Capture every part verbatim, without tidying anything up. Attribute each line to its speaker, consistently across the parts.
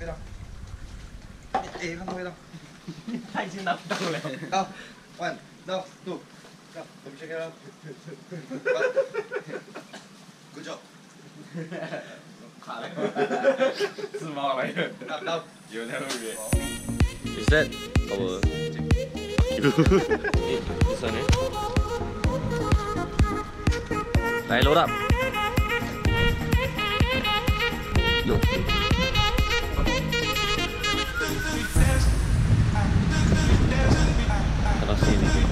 Speaker 1: biết đâu. Ê, không biết đâu.
Speaker 2: Anh chưa nằm đâu này.
Speaker 1: Đâu, one, no, two. Come, let me check it out. Good job.
Speaker 2: Small right here.
Speaker 1: Đâu, đâu.
Speaker 2: You never read.
Speaker 3: Is that our? This one, eh? Right, load up. Yo. Cannot see anything.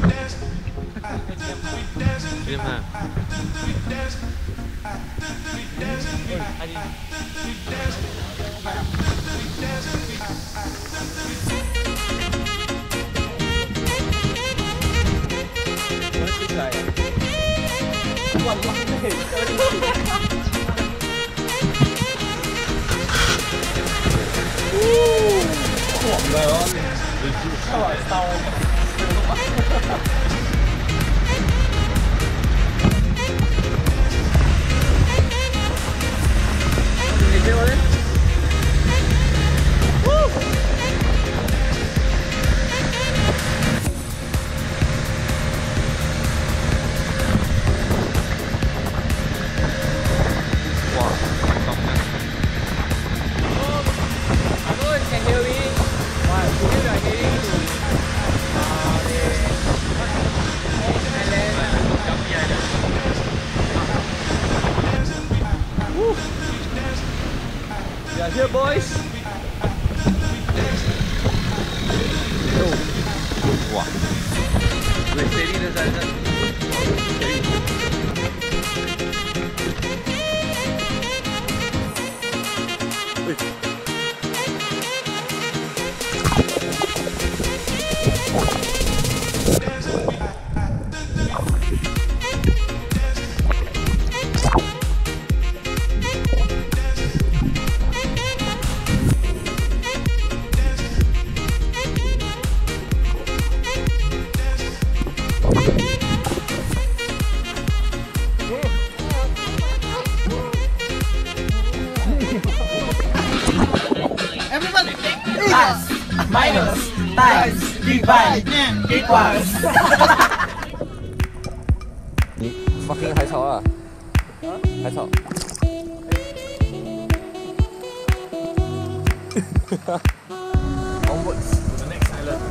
Speaker 3: Film ha. We are here, boys. Oh. Wow. Wait, steady the side.
Speaker 4: Plus, minus, times, divide, equals.
Speaker 3: Fucking 海草啊！海草。Onwards to the next island.